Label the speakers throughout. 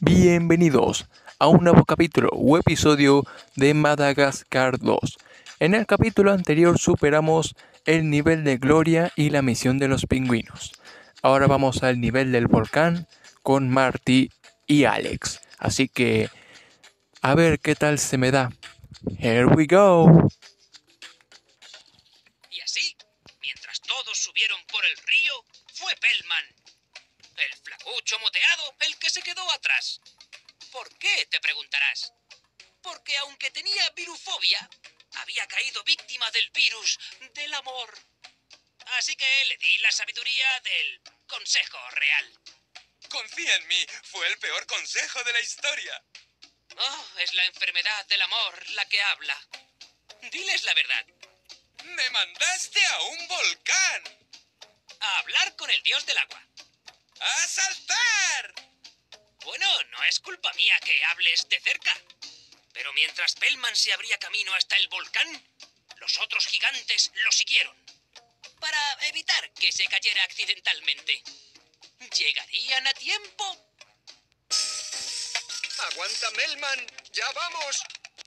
Speaker 1: Bienvenidos a un nuevo capítulo o episodio de Madagascar 2. En el capítulo anterior superamos el nivel de Gloria y la misión de los pingüinos. Ahora vamos al nivel del volcán con Marty y Alex. Así que a ver qué tal se me da. Here we go.
Speaker 2: Y así, mientras todos subieron por el río, fue Pellman, el flacucho moteado, el que se quedó atrás. ¿Por qué?, te preguntarás. Porque aunque tenía virufobia, había caído víctima del virus del amor. Así que le di la sabiduría del consejo real.
Speaker 3: Confía en mí, fue el peor consejo de la historia.
Speaker 2: Oh, es la enfermedad del amor la que habla. Diles la verdad.
Speaker 3: ¡Me mandaste a un volcán!
Speaker 2: A hablar con el dios del agua.
Speaker 3: ¡A saltar!
Speaker 2: Bueno, no es culpa mía que hables de cerca. Pero mientras Pellman se abría camino hasta el volcán, los otros gigantes lo siguieron. Para evitar que se cayera accidentalmente. ¿Llegarían a tiempo?
Speaker 3: ¡Aguanta, Pellman! ¡Ya vamos!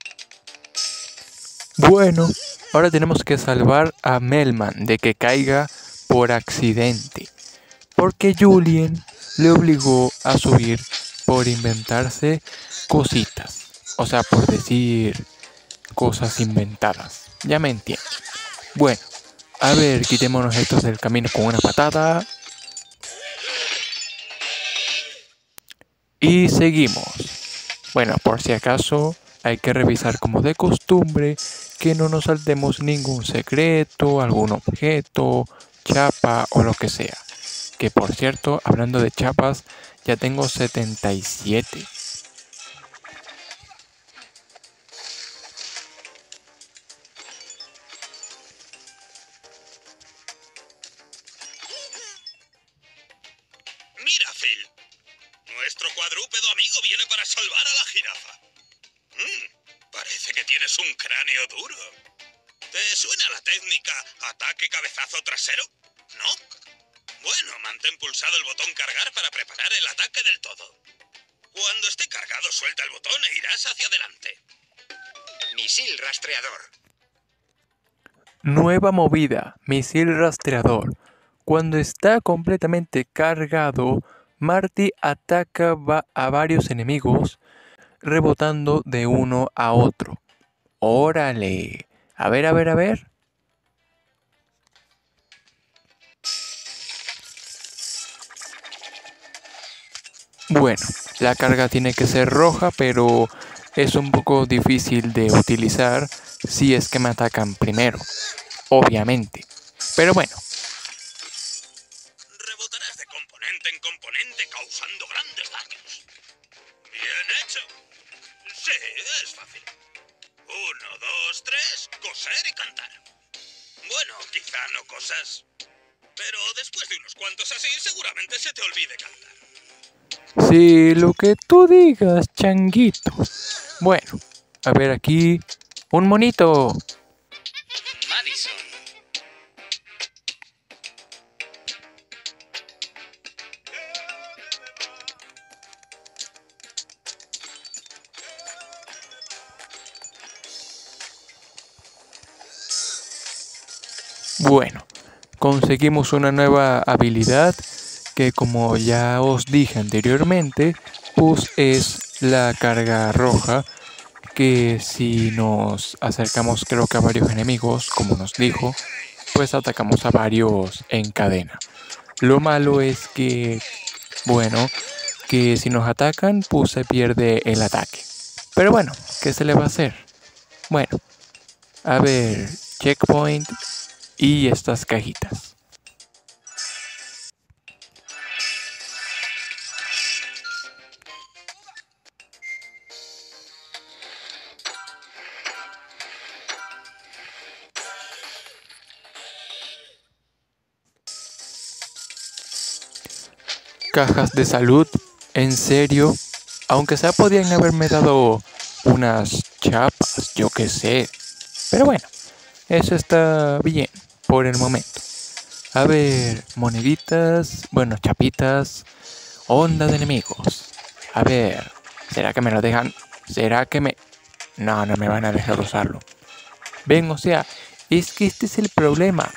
Speaker 1: Bueno, ahora tenemos que salvar a Melman de que caiga por accidente. Porque Julien le obligó a subir por inventarse cositas. O sea, por decir cosas inventadas. Ya me entienden. Bueno, a ver, quitémonos estos del camino con una patada. Y seguimos. Bueno, por si acaso hay que revisar como de costumbre que no nos saltemos ningún secreto, algún objeto, chapa o lo que sea. Que por cierto, hablando de chapas, ya tengo 77.
Speaker 3: Mira, Phil. Nuestro cuadrúpedo amigo viene para salvar a la jirafa. Parece que tienes un cráneo duro. ¿Te suena la técnica ataque cabezazo trasero? ¿No? Bueno, mantén pulsado el botón cargar para preparar el ataque del todo. Cuando esté cargado, suelta el botón e irás hacia adelante. Misil rastreador.
Speaker 1: Nueva movida, misil rastreador. Cuando está completamente cargado, Marty ataca a varios enemigos, rebotando de uno a otro. ¡Órale! A ver, a ver, a ver. Bueno, la carga tiene que ser roja, pero es un poco difícil de utilizar si es que me atacan primero, obviamente. Pero bueno.
Speaker 3: Rebotarás de componente en componente causando grandes daños. Bien hecho. Sí, es fácil. 1, 2, 3, coser y cantar. Bueno, quizá no cosas, pero después de unos cuantos así seguramente se te olvide cantar.
Speaker 1: Sí, lo que tú digas, changuito. Bueno, a ver aquí. ¡Un monito!
Speaker 2: Madison.
Speaker 1: Bueno, conseguimos una nueva habilidad que, como ya os dije anteriormente, pues es la carga roja, que si nos acercamos creo que a varios enemigos, como nos dijo, pues atacamos a varios en cadena. Lo malo es que, bueno, que si nos atacan pues se pierde el ataque. Pero bueno, ¿qué se le va a hacer? Bueno, a ver, checkpoint y estas cajitas. Cajas de salud, en serio, aunque sea podían haberme dado unas chapas, yo qué sé. Pero bueno, eso está bien por el momento. A ver, moneditas, bueno, chapitas, onda de enemigos. A ver, ¿será que me lo dejan? ¿Será que me...? No, no me van a dejar usarlo. Ven, o sea, es que este es el problema.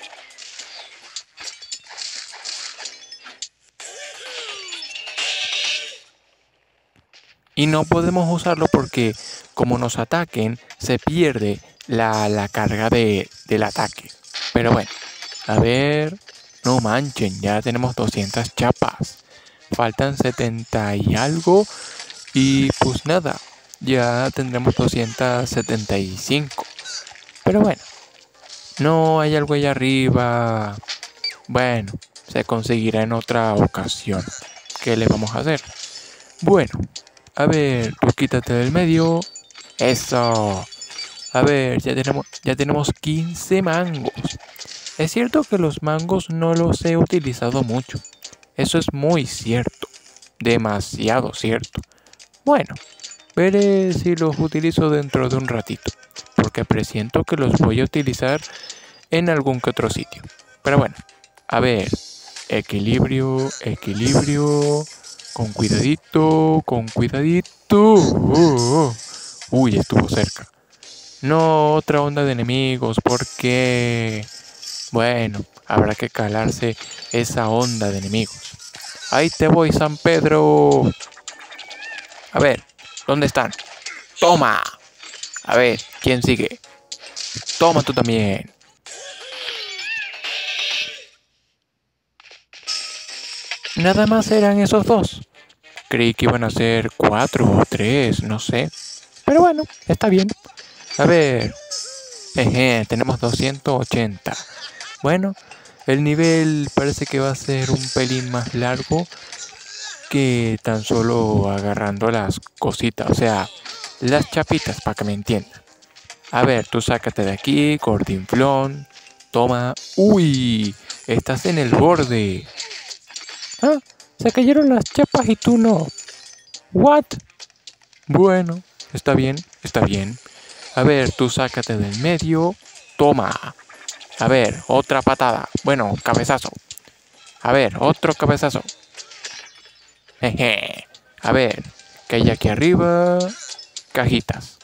Speaker 1: Y no podemos usarlo porque como nos ataquen, se pierde la carga del ataque. Pero bueno, a ver, no manchen, ya tenemos 200 chapas. Faltan 70 y algo. Y pues nada, ya tendremos 275. Pero bueno, no hay algo allá arriba. Bueno, se conseguirá en otra ocasión. ¿Qué le vamos a hacer? Bueno, a ver, tú quítate del medio. Eso. A ver, ya tenemos 15 mangos. Es cierto que los mangos no los he utilizado mucho. Eso es muy cierto. Demasiado cierto. Bueno, veré si los utilizo dentro de un ratito. Porque presiento que los voy a utilizar en algún que otro sitio. Pero bueno, a ver. Equilibrio, equilibrio. Con cuidadito, con cuidadito. Uy, estuvo cerca. No, otra onda de enemigos, porque... Bueno, habrá que calarse esa onda de enemigos. Ahí te voy, San Pedro. A ver, ¿dónde están? ¡Toma! A ver, ¿quién sigue? Toma tú también. Nada más eran esos dos. Creí que iban a ser 4 o 3, no sé. Pero bueno, está bien. A ver. Jeje, tenemos 280. Bueno, el nivel parece que va a ser un pelín más largo que tan solo agarrando las cositas, o sea, las chapitas para que me entiendan. A ver, tú sácate de aquí, gordinflón. Toma. Uy, estás en el borde. Ah, se cayeron las chapas y tú no. What? Bueno, está bien, está bien. A ver, tú sácate del medio. Toma. A ver, otra patada. Bueno, cabezazo. A ver, otro cabezazo. Jeje. A ver, ¿qué hay aquí arriba? Cajitas.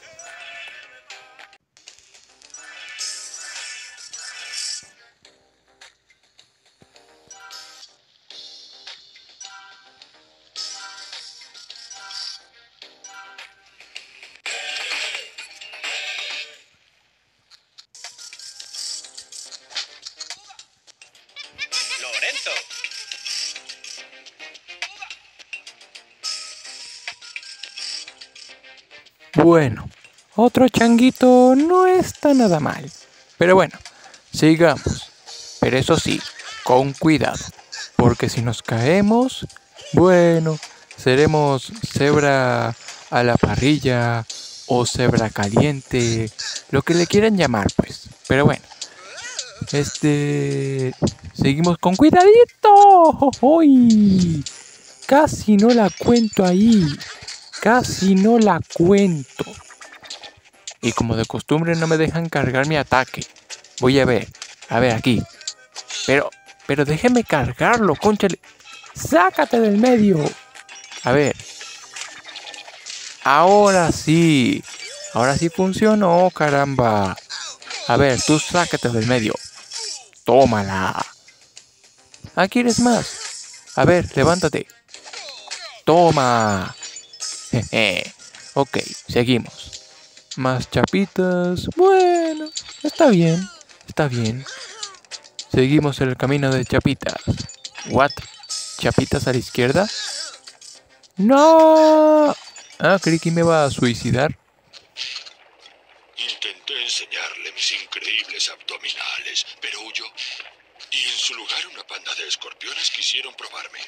Speaker 3: Lorenzo.
Speaker 1: Bueno, otro changuito no está nada mal. Pero bueno, sigamos. Pero eso sí, con cuidado. Porque si nos caemos, bueno, seremos cebra a la parrilla o cebra caliente, lo que le quieran llamar, pues. Pero bueno, seguimos con cuidadito. ¡Uy! Casi no la cuento ahí. Casi no la cuento. Y como de costumbre no me dejan cargar mi ataque. Voy a ver aquí. Pero déjeme cargarlo, cónchale. Sácate del medio. A ver. Ahora sí. Ahora sí funcionó, caramba. A ver, tú sácate del medio. Tómala. Ah, ¿quieres más? A ver, levántate. Toma. Jeje. Ok, seguimos. Más chapitas. Bueno, está bien. Está bien. Seguimos el camino de chapitas. ¿What? ¿Chapitas a la izquierda? ¡No! Ah, creí que me iba a suicidar.
Speaker 3: Intenté enseñarle mis increíbles abdominales, pero huyó. Y en su lugar una panda de escorpiones quisieron probarme.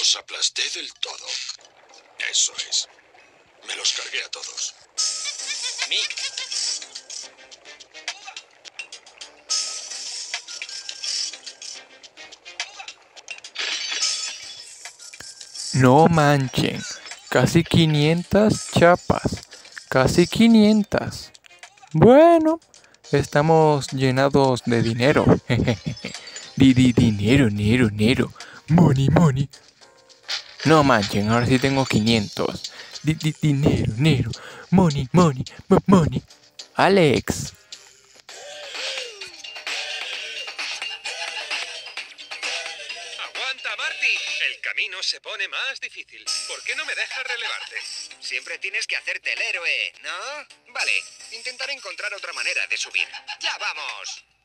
Speaker 3: Los aplasté del todo. Eso es. Me los cargué a todos.
Speaker 2: Mick.
Speaker 1: No manchen, casi 500 chapas, casi 500. Bueno, estamos llenados de dinero. Dinero. Money. No manchen, ahora sí tengo 500. Dinero. Money. Alex.
Speaker 4: ¡Aguanta, Marty! El camino se pone más difícil. ¿Por qué no me dejas relevarte?
Speaker 5: Siempre tienes que hacerte el héroe, ¿no? Vale, intentaré encontrar otra manera de subir. ¡Ya vamos!